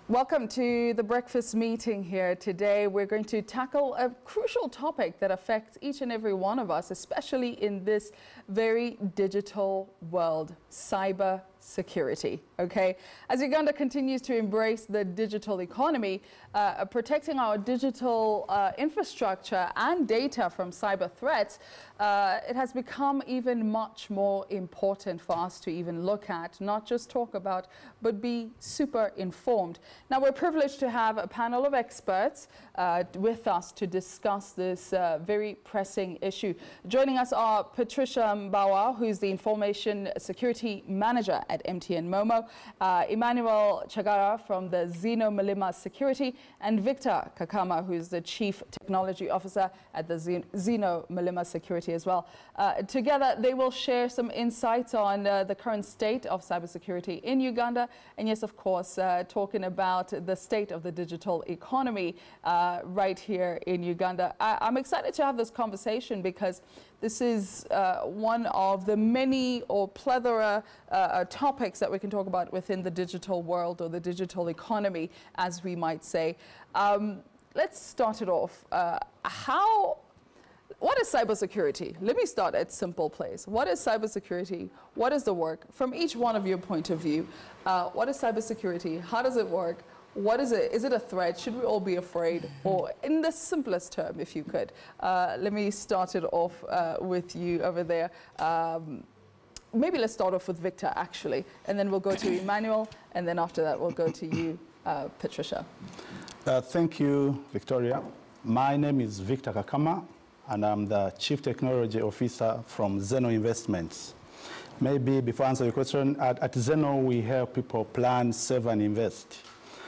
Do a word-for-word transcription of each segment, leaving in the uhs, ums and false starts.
Welcome to the breakfast meeting here today. We're going to tackle a crucial topic that affects each and every one of us, especially in this very digital world, cyber security. Okay, as Uganda continues to embrace the digital economy, uh, protecting our digital uh, infrastructure and data from cyber threats, uh, it has become even much more important for us to even look at, not just talk about, but be super informed. Now, we're privileged to have a panel of experts uh, with us to discuss this uh, very pressing issue. Joining us are Patricia Mbawa, who's the Information Security Manager at M T N Momo, uh, Emmanuel Chagara from the Zeno Milima Security, and Victor Kakama, who's the Chief Technology Officer at the Zeno Milima Security as well. Uh, together, they will share some insights on uh, the current state of cybersecurity in Uganda, and yes, of course, uh, talking about the state of the digital economy uh, right here in Uganda. I I'm excited to have this conversation because this is uh, one of the many or plethora uh, topics that we can talk about within the digital world or the digital economy, as we might say. Um, let's start it off. Uh, how, what is cybersecurity? Let me start at simple place. What is cybersecurity? What is the work? From each one of your point of view, uh, what is cybersecurity? How does it work? What is it? Is it a threat? Should we all be afraid? Or in the simplest term, if you could. Uh, let me start it off uh, with you over there. Um, maybe let's start off with Victor, actually, and then we'll go to Emmanuel, and then after that, we'll go to you, uh, Patricia. Uh, thank you, Victoria. My name is Victor Kakama, and I'm the Chief Technology Officer from Zeno Investments. Maybe before I answer your question, at, at Zeno, we help people plan, save, and invest.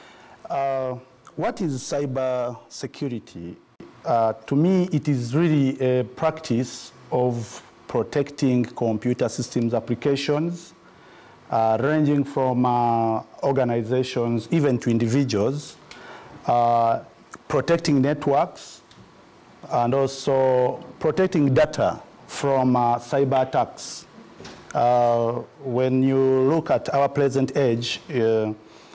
Uh, what is cyber security? Uh, to me, it is really a practice of protecting computer systems applications, uh, ranging from uh, organizations, even to individuals, uh, protecting networks, and also protecting data from uh, cyber attacks. Uh, when you look at our present age, uh,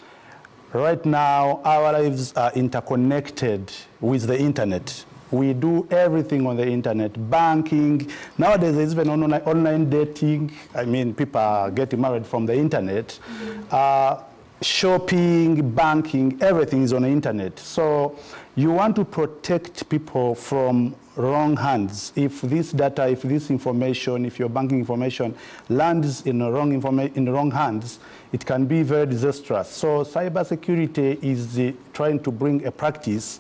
right now, our lives are interconnected with the internet. We do everything on the internet, banking. Nowadays, there's even online, online dating. I mean, people are getting married from the internet. Mm-hmm. uh, shopping, banking, everything is on the internet. So you want to protect people from wrong hands. If this data, if this information, if your banking information lands in the wrong, informa in the wrong hands, it can be very disastrous. So cybersecurity is the, trying to bring a practice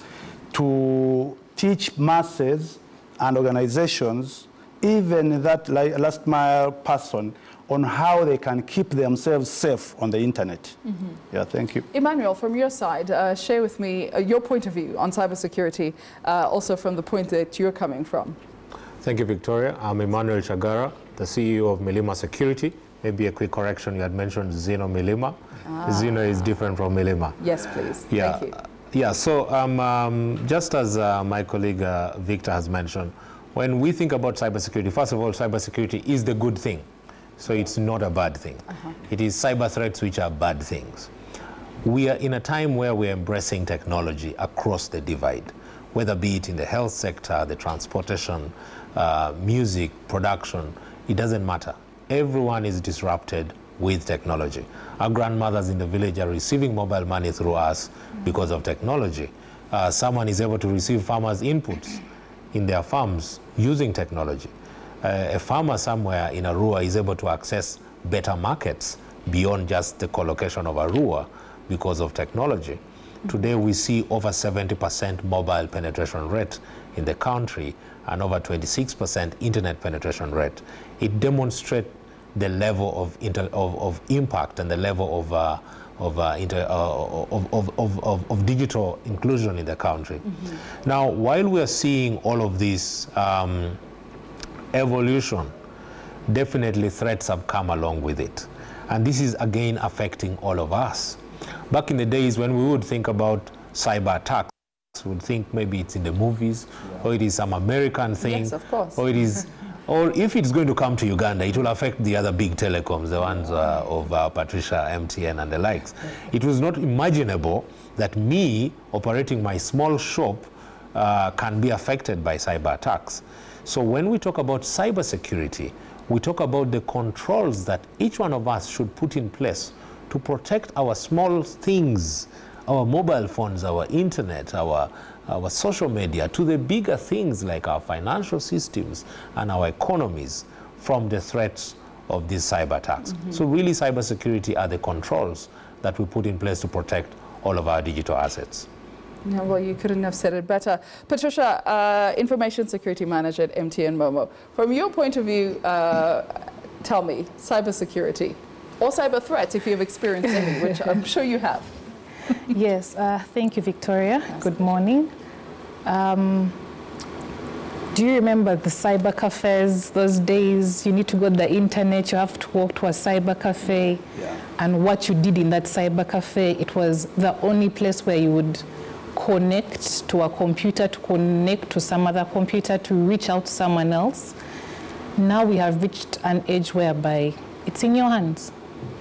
to teach masses and organizations, even that last mile person, on how they can keep themselves safe on the internet. Mm-hmm. Yeah, thank you. Emmanuel, from your side, uh, share with me uh, your point of view on cybersecurity, uh, also from the point that you're coming from. Thank you, Victoria. I'm Emmanuel Chagara, the C E O of Milima Security. Maybe a quick correction, you had mentioned Zeno Milima. Ah. Zeno is different from Milima. Yes, please. Yeah. Thank you. Yeah, so um, um, just as uh, my colleague uh, Victor has mentioned, when we think about cybersecurity, first of all, cybersecurity is the good thing. So it's not a bad thing. Uh-huh. It is cyber threats which are bad things. We are in a time where we're embracing technology across the divide, whether be it in the health sector, the transportation, uh, music, production, it doesn't matter. Everyone is disrupted with technology. Our grandmothers in the village are receiving mobile money through us because of technology. Uh, someone is able to receive farmers' inputs in their farms using technology. Uh, a farmer somewhere in Arua is able to access better markets beyond just the collocation of Arua because of technology. Mm-hmm. Today we see over seventy percent mobile penetration rate in the country and over twenty-six percent internet penetration rate. It demonstrates the level of, inter of, of impact and the level of, uh, of, uh, inter uh, of, of, of, of, of digital inclusion in the country. Mm-hmm. Now, while we are seeing all of this um, evolution, definitely threats have come along with it. And this is again affecting all of us. Back in the days when we would think about cyber attacks, we would think maybe it's in the movies, yeah. or it is some American thing, yes, of course. or it is Or if it's going to come to Uganda, it will affect the other big telecoms, the ones uh, of uh, Patricia, M T N, and the likes. It was not imaginable that me operating my small shop uh, can be affected by cyber attacks. So when we talk about cybersecurity, we talk about the controls that each one of us should put in place to protect our small things, our mobile phones, our internet, our our social media, to the bigger things like our financial systems and our economies from the threats of these cyber attacks. Mm-hmm. So really, cybersecurity are the controls that we put in place to protect all of our digital assets. Yeah, well, you couldn't have said it better. Patricia, uh, Information Security Manager at M T N Momo. From your point of view, uh, tell me, cybersecurity or cyber threats, if you've experienced any, which I'm sure you have. Yes, uh, thank you, Victoria. Good morning. Um, do you remember the cyber cafes, those days you need to go to the internet, you have to walk to a cyber cafe, yeah. and what you did in that cyber cafe, it was the only place where you would connect to a computer, to connect to some other computer, to reach out to someone else. Now we have reached an age whereby it's in your hands.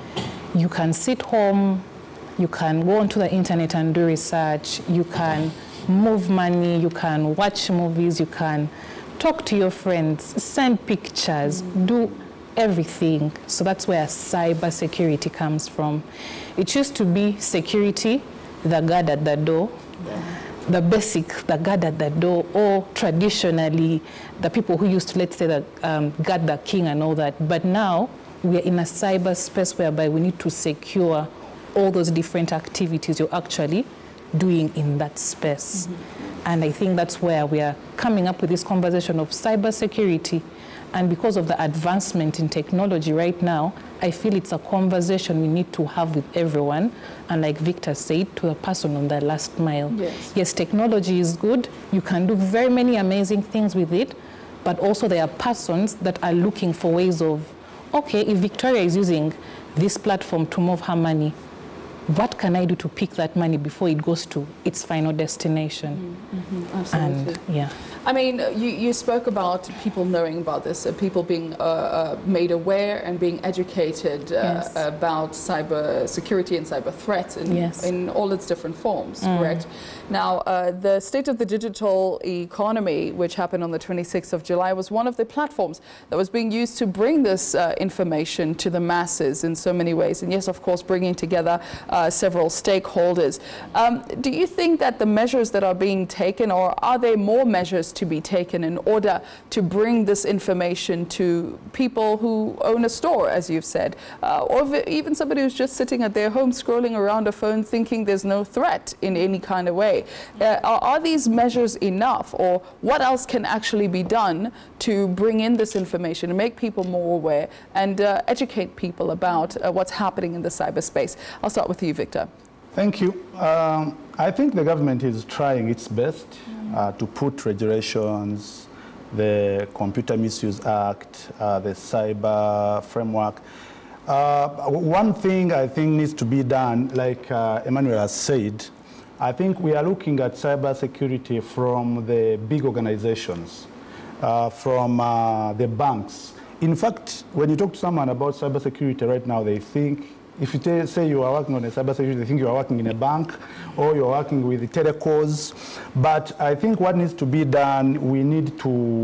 You can sit home, you can go onto the internet and do research, you can move money, you can watch movies, you can talk to your friends, send pictures, mm. do everything. So that's where cyber security comes from. It used to be security, the guard at the door, yeah. the basic, the guard at the door, or traditionally the people who used to, let's say, the, um, guard the king and all that. But now we are in a cyber space whereby we need to secure all those different activities you're actually doing in that space. Mm-hmm. And I think that's where we are coming up with this conversation of cybersecurity. And because of the advancement in technology right now, I feel it's a conversation we need to have with everyone. And like Victor said, to the person on the last mile. Yes, yes, technology is good. You can do very many amazing things with it. But also there are persons that are looking for ways of, okay, if Victoria is using this platform to move her money, what can I do to pick that money before it goes to its final destination? Mm-hmm, mm-hmm, absolutely. And, yeah. I mean, you, you spoke about people knowing about this, uh, people being uh, uh, made aware and being educated uh, yes. about cyber security and cyber threats in, yes. in all its different forms, mm. correct? Now, uh, the State of the Digital Economy, which happened on the twenty-sixth of July, was one of the platforms that was being used to bring this uh, information to the masses in so many ways. And yes, of course, bringing together uh, several stakeholders. Um, do you think that the measures that are being taken, or are there more measures to be taken in order to bring this information to people who own a store, as you've said, uh, or even somebody who's just sitting at their home scrolling around a phone thinking there's no threat in any kind of way? Uh, are, are these measures enough, or what else can actually be done to bring in this information and make people more aware and uh, educate people about uh, what's happening in the cyberspace? I'll start with you, Victor. Thank you. Um, I think the government is trying its best uh, to put regulations, the Computer Misuse Act, uh, the cyber framework. Uh, one thing I think needs to be done, like uh, Emmanuel has said, I think we are looking at cyber security from the big organizations, uh, from uh, the banks. In fact, when you talk to someone about cyber security right now, they think, if you say you are working on a cybersecurity, they think you are working in a bank or you're working with the telecos. But I think what needs to be done, we need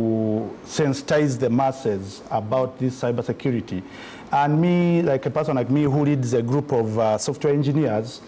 to sensitize the masses about this cybersecurity. And me, like a person like me who leads a group of uh, software engineers,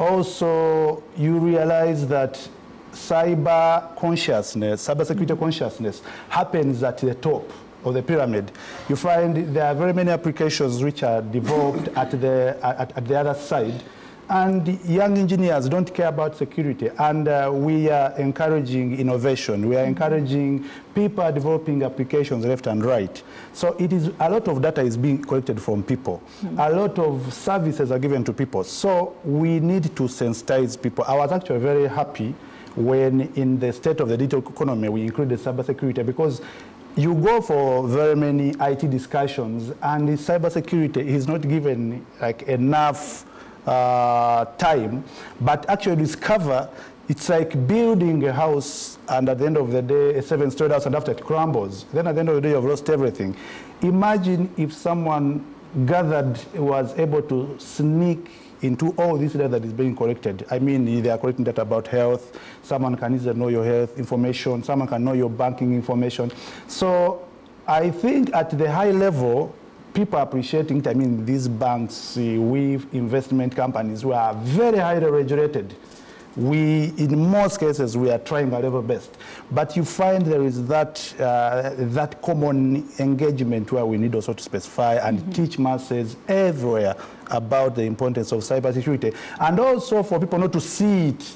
also you realize that cyber consciousness, cybersecurity consciousness happens at the top of the pyramid. You find there are very many applications which are developed at the at, at the other side, and young engineers don't care about security. And uh, we are encouraging innovation. We are encouraging people are developing applications left and right. So it is a lot of data is being collected from people. Mm-hmm. A lot of services are given to people. So we need to sensitize people. I was actually very happy when in the State of the Digital Economy we included cybersecurity, because you go for very many I T discussions and the cybersecurity is not given like enough uh, time, but actually discover It's like building a house, and at the end of the day, a seven-story house, and after it crumbles, then at the end of the day, you've lost everything. Imagine if someone gathered, was able to sneak into all this data that is being collected. I mean, they are collecting data about health. Someone can easily know your health information. Someone can know your banking information. So I think at the high level, people are appreciating it. I mean, these banks, uh, with investment companies who are very highly regulated. We, in most cases, we are trying our level best. But you find there is that, uh, that common engagement where we need also to specify and mm-hmm. teach masses everywhere about the importance of cybersecurity. And also for people not to see it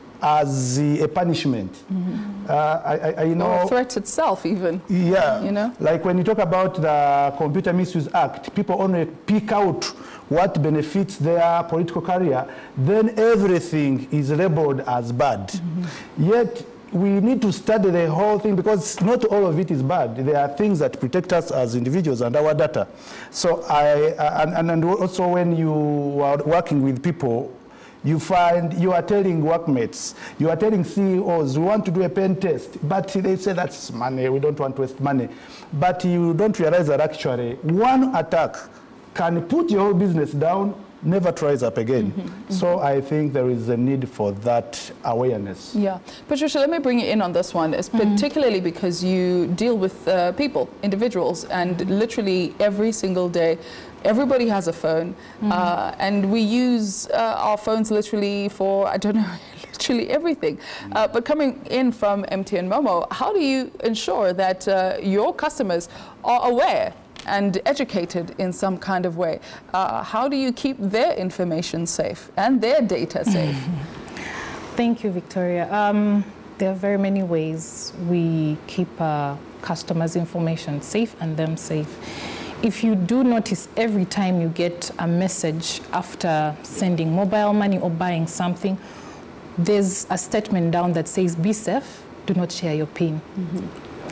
as a punishment. Mm-hmm. uh, I, I, I know, or a threat itself even. Yeah, you know? Like when you talk about the Computer Misuse Act, people only pick out what benefits their political career, then everything is labeled as bad. Mm-hmm. Yet, we need to study the whole thing because not all of it is bad. There are things that protect us as individuals and our data. So I, and, and also when you are working with people, you find you are telling workmates, you are telling C E Os, we want to do a pen test, but they say that's money, we don't want to waste money. But you don't realize that actually one attack can put your whole business down, never tries up again. Mm-hmm, mm-hmm. So I think there is a need for that awareness. Yeah. Patricia, let me bring you in on this one, it's mm-hmm. particularly because you deal with uh, people, individuals, and literally every single day, everybody has a phone, mm-hmm. uh, and we use uh, our phones literally for, I don't know, literally everything. Mm-hmm. uh, but coming in from M T N Momo, how do you ensure that uh, your customers are aware and educated in some kind of way? Uh, how do you keep their information safe and their data safe? Thank you, Victoria. Um, there are very many ways we keep uh, customers' information safe and them safe. If you do notice every time you get a message after sending mobile money or buying something, there's a statement down that says, be safe, do not share your PIN. Mm-hmm.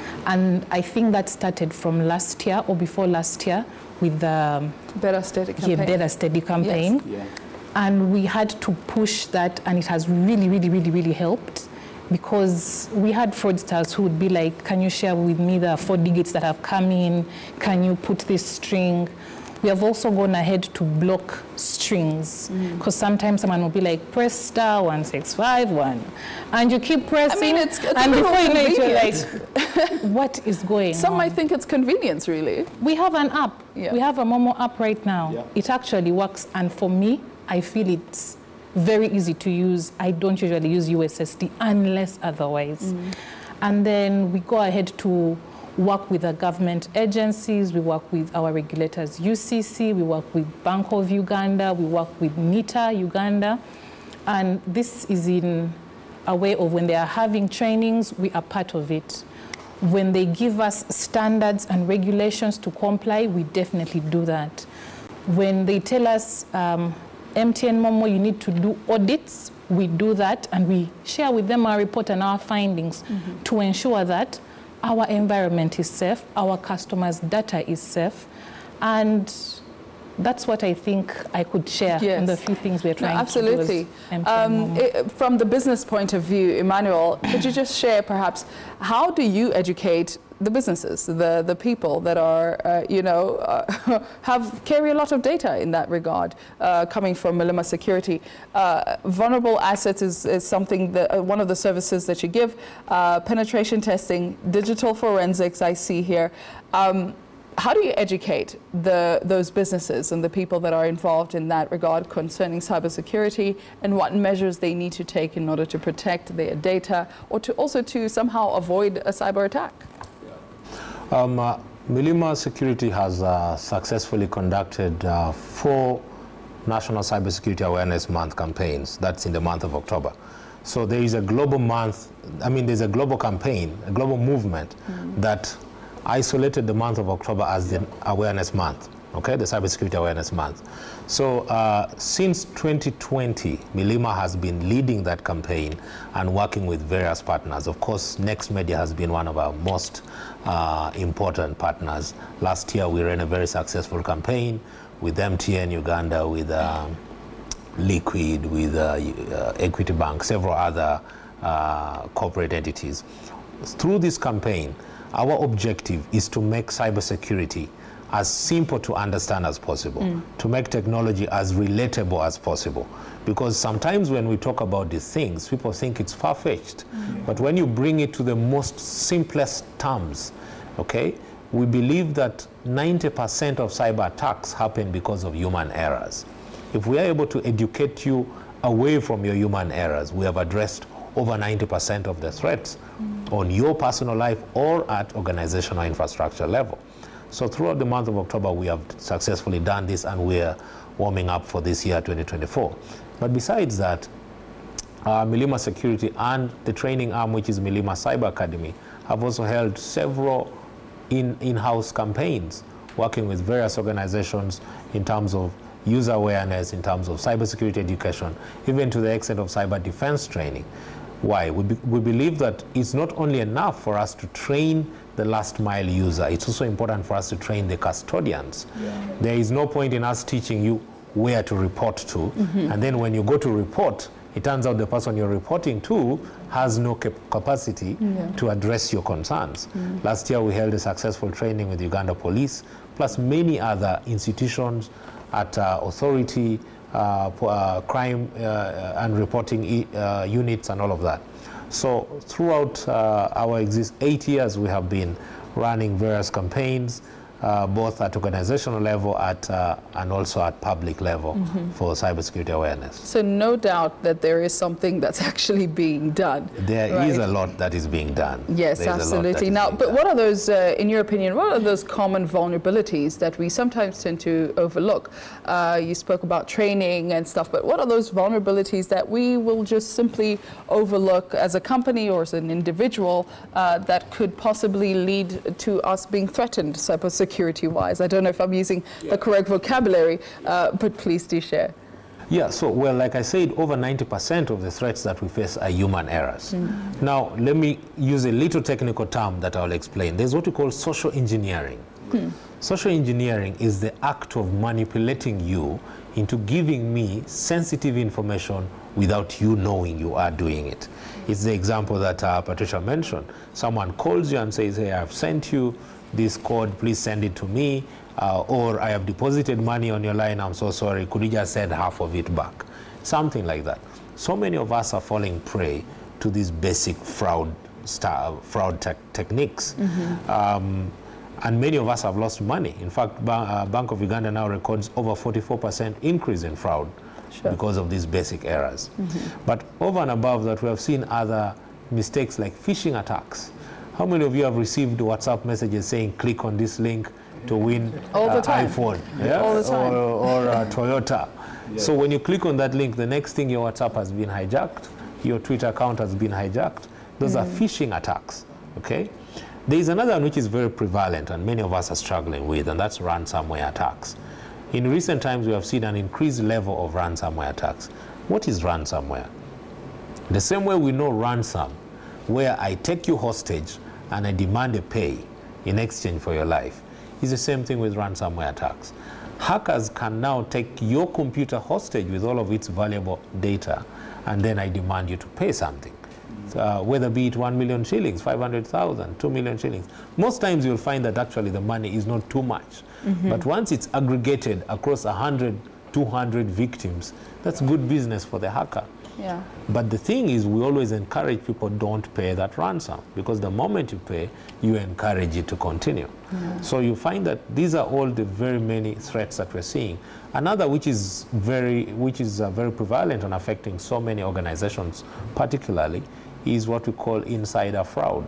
And I think that started from last year or before last year with the Better Steady campaign. Yeah, Better Steady campaign. Yes. Yeah. And we had to push that, and it has really, really, really, really helped, because we had fraudsters who would be like, can you share with me the four digits that have come in? Can you put this string? We have also gone ahead to block strings, because mm. sometimes someone will be like, press star one six five one, and you keep pressing, I mean, it's, it's and before you know it, you're like, what is going Some on? might think it's convenience, really. We have an app. Yeah. We have a Momo app right now. Yeah. It actually works, and for me, I feel it's very easy to use. I don't usually use U S S D unless otherwise. Mm. And then we go ahead to work with the government agencies, we work with our regulators, U C C, we work with Bank of Uganda, we work with NITA Uganda. And this is in a way of when they are having trainings, we are part of it. When they give us standards and regulations to comply, we definitely do that. When they tell us, um, M T N Momo, you need to do audits, we do that, and we share with them our report and our findings mm-hmm. to ensure that our environment is safe, our customers' data is safe, and that's what I think I could share yes. on the few things we're trying no, absolutely. to do. Um, it, from the business point of view, Emmanuel, could you just share perhaps, how do you educate the businesses, the, the people that are, uh, you know, uh, have carry a lot of data in that regard, uh, coming from Milima Security. Uh, vulnerable assets is, is something that, uh, one of the services that you give, uh, penetration testing, digital forensics I see here. Um, how do you educate the, those businesses and the people that are involved in that regard concerning cybersecurity and what measures they need to take in order to protect their data or to also to somehow avoid a cyber attack? Um, uh, Milima Security has uh, successfully conducted uh, four National Cybersecurity Awareness Month campaigns. That's in the month of October. So there is a global month, I mean, there's a global campaign, a global movement mm-hmm. that isolated the month of October as the awareness month, okay, the Cybersecurity Awareness Month. So uh, since twenty twenty, Milima has been leading that campaign and working with various partners. Of course, NextMedia has been one of our most uh, important partners. Last year, we ran a very successful campaign with M T N Uganda, with um, Liquid, with uh, uh, Equity Bank, several other uh, corporate entities. Through this campaign, our objective is to make cybersecurity as simple to understand as possible, mm. to make technology as relatable as possible. Because sometimes when we talk about these things, people think it's far-fetched. Mm. But when you bring it to the most simplest terms, okay, we believe that ninety percent of cyber attacks happen because of human errors. If we are able to educate you away from your human errors, we have addressed over ninety percent of the threats mm. on your personal life or at organizational infrastructure level. So throughout the month of October, we have successfully done this, and we're warming up for this year, twenty twenty-four. But besides that, uh, Milima Security and the training arm, which is Milima Cyber Academy, have also held several in, in-house campaigns, working with various organizations in terms of user awareness, in terms of cybersecurity education, even to the extent of cyber defense training. Why? We, be, we believe that it's not only enough for us to train the last mile user, it's also important for us to train the custodians. Yeah. There is no point in us teaching you where to report to, mm-hmm. and then when you go to report, it turns out the person you're reporting to has no cap capacity yeah. to address your concerns. Mm. Last year we held a successful training with Uganda Police, plus many other institutions at uh, authority, uh, uh, crime uh, and reporting e uh, units and all of that. So throughout uh, our exist eight years, we have been running various campaigns, uh, both at organizational level at, uh, and also at public level mm-hmm. for cybersecurity awareness. So no doubt that there is something that's actually being done. There right? is a lot that is being done. Yes, There's absolutely. Now, but done. what are those, uh, in your opinion, what are those common vulnerabilities that we sometimes tend to overlook? Uh, you spoke about training and stuff, but what are those vulnerabilities that we will just simply overlook as a company or as an individual uh, that could possibly lead to us being threatened cybersecurity-wise? I don't know if I'm using yeah. the correct vocabulary, uh, but please do share. Yeah, so, well, like I said, over ninety percent of the threats that we face are human errors. Mm. Now, let me use a little technical term that I'll explain. There's what we call social engineering. Mm. Social engineering is the act of manipulating you into giving me sensitive information without you knowing you are doing it. It's the example that uh, Patricia mentioned. Someone calls you and says, hey, I've sent you this code, please send it to me. Uh, or I have deposited money on your line, I'm so sorry, could you just send half of it back? Something like that. So many of us are falling prey to these basic fraud, style, fraud te techniques. Mm-hmm. um, and many of us have lost money. In fact, ba uh, Bank of Uganda now records over forty-four percent increase in fraud sure. because of these basic errors. Mm-hmm. But over and above that, we have seen other mistakes like phishing attacks. How many of you have received WhatsApp messages saying, click on this link to win All the uh, time. iPhone yeah? All the time. or, or uh, Toyota? Yeah. So when you click on that link, the next thing, your WhatsApp has been hijacked, your Twitter account has been hijacked. Those mm. are phishing attacks, okay? There is another one which is very prevalent and many of us are struggling with, and that's ransomware attacks. In recent times, we have seen an increased level of ransomware attacks. What is ransomware? The same way we know ransom, where I take you hostage and I demand a pay in exchange for your life, is the same thing with ransomware attacks. Hackers can now take your computer hostage with all of its valuable data, and then I demand you to pay something. Uh, whether be it one million shillings, five hundred thousand, two million shillings. Most times you'll find that actually the money is not too much. Mm-hmm. But once it's aggregated across one hundred, two hundred victims, that's good business for the hacker. Yeah. But the thing is, we always encourage people don't pay that ransom, because the moment you pay, you encourage it to continue. Yeah. So you find that these are all the very many threats that we're seeing. Another which is very, which is uh, very prevalent and affecting so many organizations particularly, is what we call insider fraud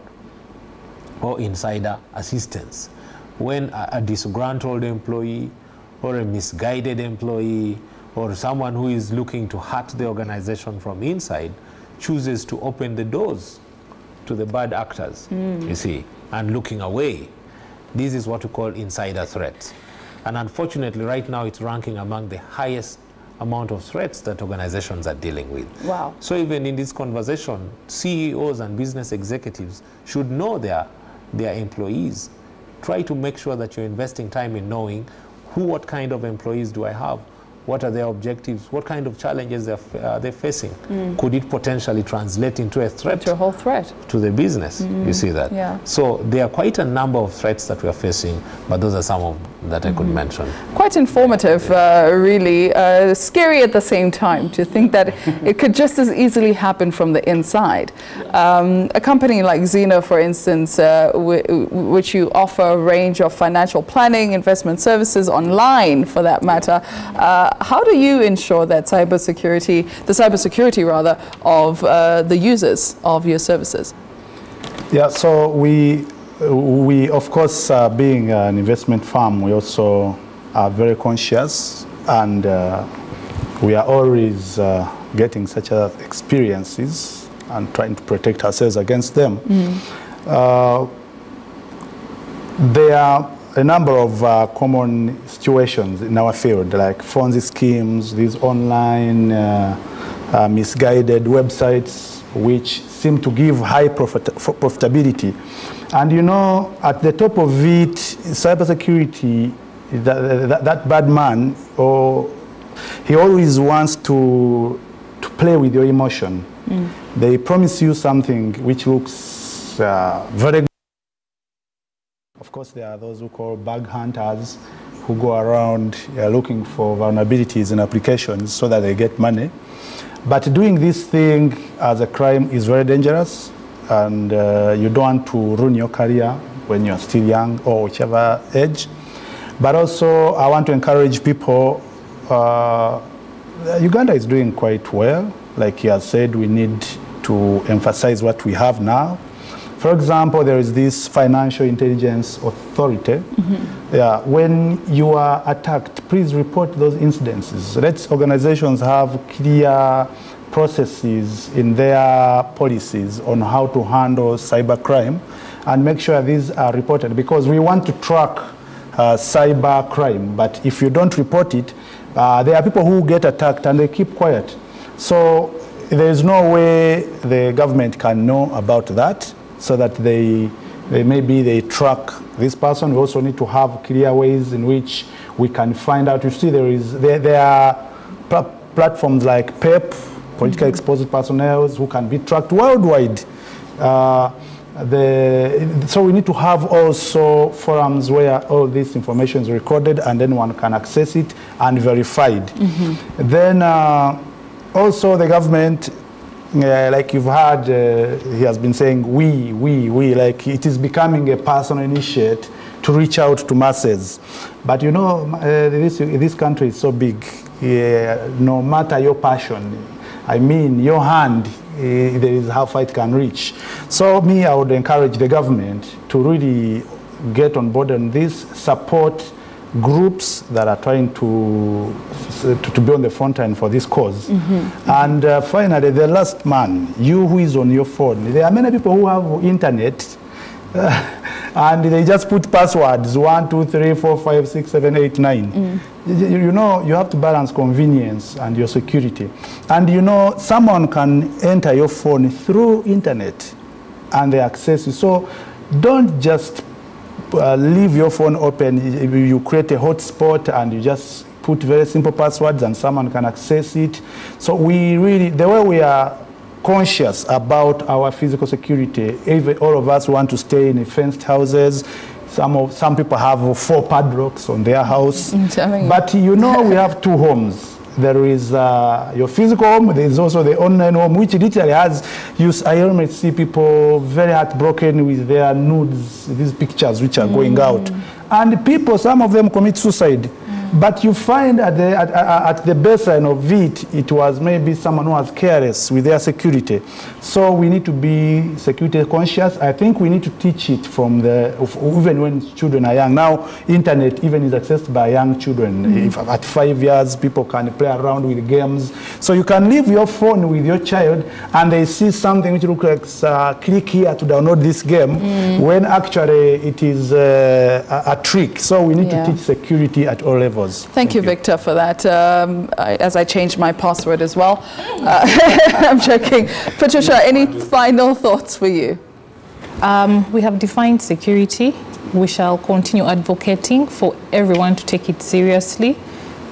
or insider assistance. When a, a disgruntled employee or a misguided employee or someone who is looking to hurt the organization from inside chooses to open the doors to the bad actors, mm. you see, and looking away. This is what we call insider threats. And unfortunately, right now, it's ranking among the highest amount of threats that organizations are dealing with. Wow. So even in this conversation, C E Os and business executives should know their, their employees. Try to make sure that you're investing time in knowing who, what kind of employees do I have? What are their objectives? What kind of challenges they're, uh, they're facing? Mm. Could it potentially translate into a threat? To a whole threat. To the business, mm. you see that? Yeah. So there are quite a number of threats that we are facing, but those are some of that mm-hmm. I could mention. Quite informative, uh, really. Uh, scary at the same time to think that it could just as easily happen from the inside. Um, a company like Zeno, for instance, uh, which you offer a range of financial planning, investment services online, for that matter, uh, how do you ensure that cybersecurity, the cybersecurity rather, of uh, the users of your services? Yeah, so we, we of course, uh, being an investment firm, we also are very conscious, and uh, we are always uh, getting such uh, experiences and trying to protect ourselves against them. Mm. Uh, there are a number of uh, common situations in our field, like Ponzi schemes, these online uh, uh, misguided websites which seem to give high profit profitability. And you know, at the top of it, cybersecurity, that, that, that bad man, or he always wants to, to play with your emotion. Mm. They promise you something which looks uh, very good. Of course, there are those who call bug hunters who go around uh, looking for vulnerabilities in applications so that they get money. But doing this thing as a crime is very dangerous, and uh, you don't want to ruin your career when you're still young or whichever age. But also, I want to encourage people. Uh, Uganda is doing quite well. Like he has said, we need to emphasize what we have now. For example, there is this Financial Intelligence Authority. Mm-hmm. Yeah, when you are attacked, please report those incidences. Let organizations have clear processes in their policies on how to handle cybercrime, and make sure these are reported, because we want to track uh, cybercrime. But if you don't report it, uh, there are people who get attacked and they keep quiet. So there is no way the government can know about that, so that they, they maybe they track this person. We also need to have clear ways in which we can find out. You see, there is there, there are pl platforms like P E P, politically mm-hmm. exposed personnel, who can be tracked worldwide. Uh, the, so we need to have also forums where all this information is recorded, and then one can access it and verified. Mm-hmm. Then uh, also the government, Uh, like you've heard, uh, he has been saying, we, we, we, like it is becoming a personal initiative to reach out to masses. But you know, uh, this, this country is so big, uh, no matter your passion, I mean, your hand, uh, there is how far it can reach. So me, I would encourage the government to really get on board on this, support groups that are trying to, to, to be on the front line for this cause. Mm-hmm. And uh, finally, the last man, you who is on your phone. There are many people who have internet, uh, and they just put passwords, one, two, three, four, five, six, seven, eight, nine. Mm. You, you know, you have to balance convenience and your security. And you know, someone can enter your phone through internet and they access you. So don't just Uh, leave your phone open. You create a hotspot and you just put very simple passwords and someone can access it. So we really, the way we are conscious about our physical security, even all of us want to stay in fenced houses. Some of some people have four padlocks on their house. But you know, we have two homes. There is uh, your physical home, there is also the online home, which literally has, you, I almost see people very heartbroken with their nudes, these pictures which are mm. going out. And people, some of them commit suicide. Mm. But you find at the, at, at the baseline of it, it was maybe someone who was careless with their security. So we need to be security conscious. I think we need to teach it from the, even when children are young. Now, internet even is accessed by young children. Mm. If at five years, people can play around with games. So you can leave your phone with your child and they see something which looks like, uh, click here to download this game, mm. when actually it is uh, a, a trick. So we need yeah. to teach security at all levels. Thank, Thank you, you, Victor, for that. Um, I, as I changed my password as well. Uh, I'm checking. Patricia, any final thoughts for you? Um, we have defined security. We shall continue advocating for everyone to take it seriously,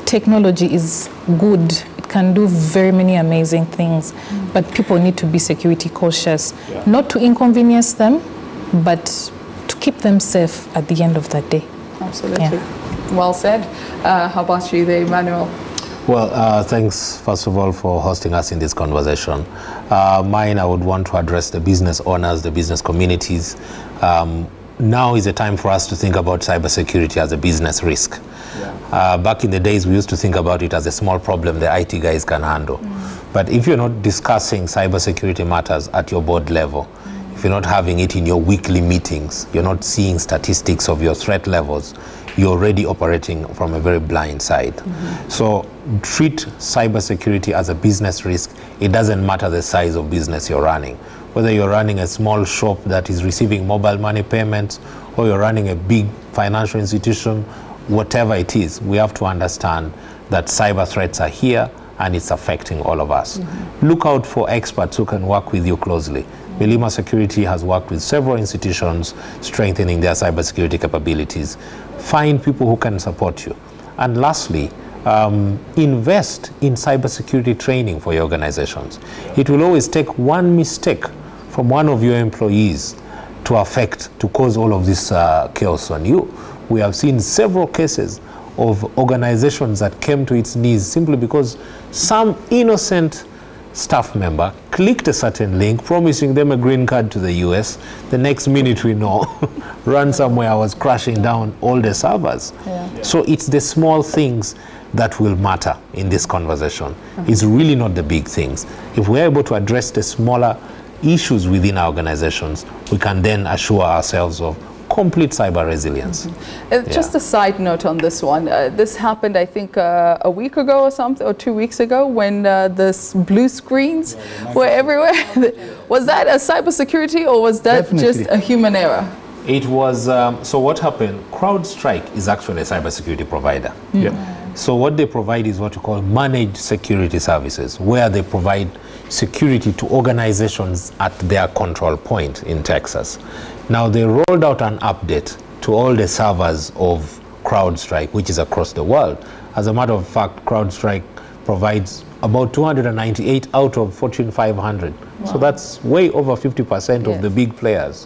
technology is good. It can do very many amazing things, mm. but people need to be security cautious, yeah. not to inconvenience them, but to keep them safe at the end of the day. Absolutely. Yeah. Well said. Uh, how about you there, Emmanuel? Well, uh, thanks, first of all, for hosting us in this conversation. Uh, mine, I would want to address the business owners, the business communities. Um, now is a time for us to think about cybersecurity as a business risk. Yeah. Uh, back in the days, we used to think about it as a small problem the I T guys can handle. Mm. But if you're not discussing cybersecurity matters at your board level, mm. if you're not having it in your weekly meetings, you're not seeing statistics of your threat levels, you're already operating from a very blind side. Mm-hmm. So treat cybersecurity as a business risk. It doesn't matter the size of business you're running. Whether you're running a small shop that is receiving mobile money payments, or you're running a big financial institution, whatever it is, we have to understand that cyber threats are here and it's affecting all of us. Mm-hmm. Look out for experts who can work with you closely. Milima Security has worked with several institutions strengthening their cybersecurity capabilities. Find people who can support you. And lastly, um, invest in cybersecurity training for your organizations. It will always take one mistake from one of your employees to affect, to cause all of this uh, chaos on you. We have seen several cases of organizations that came to its knees simply because some innocent staff member clicked a certain link promising them a green card to the U S. The next minute we know, ransomware was crashing down all the servers. Yeah. So it's the small things that will matter in this conversation. Mm-hmm. It's really not the big things. If we're able to address the smaller issues within our organizations, we can then assure ourselves of complete cyber resilience. Mm-hmm. uh, just yeah. a side note on this one. Uh, this happened, I think, uh, a week ago or something, or two weeks ago, when uh, the blue screens yeah, were everywhere. Was that a cybersecurity, or was that Definitely. just a human error? It was, um, so what happened, CrowdStrike is actually a cybersecurity provider. Mm. Yeah. So what they provide is what we call managed security services, where they provide security to organizations at their control point in Texas. Now, they rolled out an update to all the servers of CrowdStrike, which is across the world. As a matter of fact, CrowdStrike provides about two hundred ninety-eight out of Fortune five hundred. Wow. So that's way over fifty percent yes. of the big players.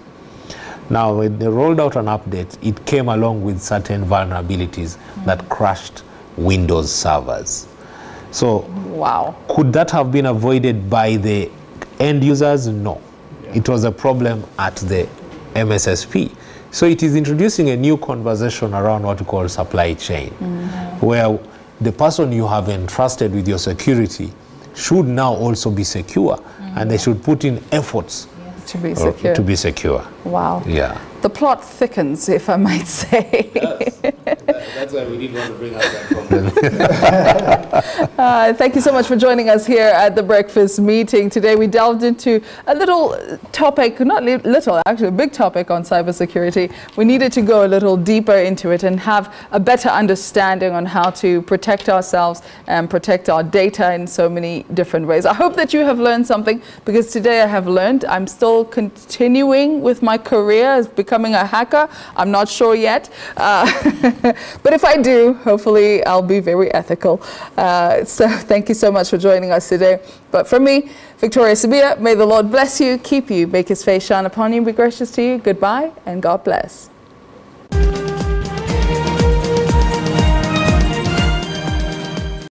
Now, when they rolled out an update, it came along with certain vulnerabilities mm. that crashed Windows servers. So, wow. could that have been avoided by the end users? No. Yeah. It was a problem at the M S S P. So it is introducing a new conversation around what we call supply chain, mm-hmm. where the person you have entrusted with your security should now also be secure, mm-hmm. and they should put in efforts yes. to be secure. To be secure. Wow. Yeah. The plot thickens, if I might say. Yes. that, that's why we didn't want to bring up that problem. uh, thank you so much for joining us here at the breakfast meeting. Today we delved into a little topic, not li little, actually a big topic on cybersecurity. We needed to go a little deeper into it and have a better understanding on how to protect ourselves and protect our data in so many different ways. I hope that you have learned something, because today I have learned. I'm still continuing with my career as becoming a hacker. I'm not sure yet. Uh, but if I do, hopefully I'll be very ethical. Uh, so thank you so much for joining us today. But from me, Victoria Sabia, may the Lord bless you, keep you, make his face shine upon you, be gracious to you. Goodbye and God bless.